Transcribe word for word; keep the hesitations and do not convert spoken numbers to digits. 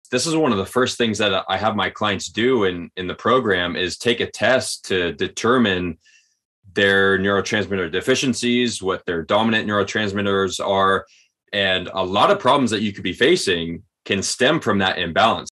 this is one of the first things that I have my clients do in, in the program is take a test to determine their neurotransmitter deficiencies, what their dominant neurotransmitters are. And a lot of problems that you could be facing can stem from that imbalance.